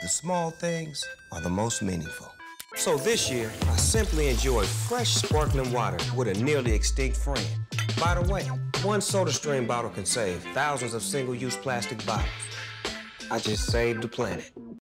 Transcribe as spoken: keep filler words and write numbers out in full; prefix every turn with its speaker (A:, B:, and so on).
A: The small things are the most meaningful. So this year, I simply enjoyed fresh sparkling water with a nearly extinct friend. By the way, one SodaStream bottle can save thousands of single-use plastic bottles. I just saved the planet.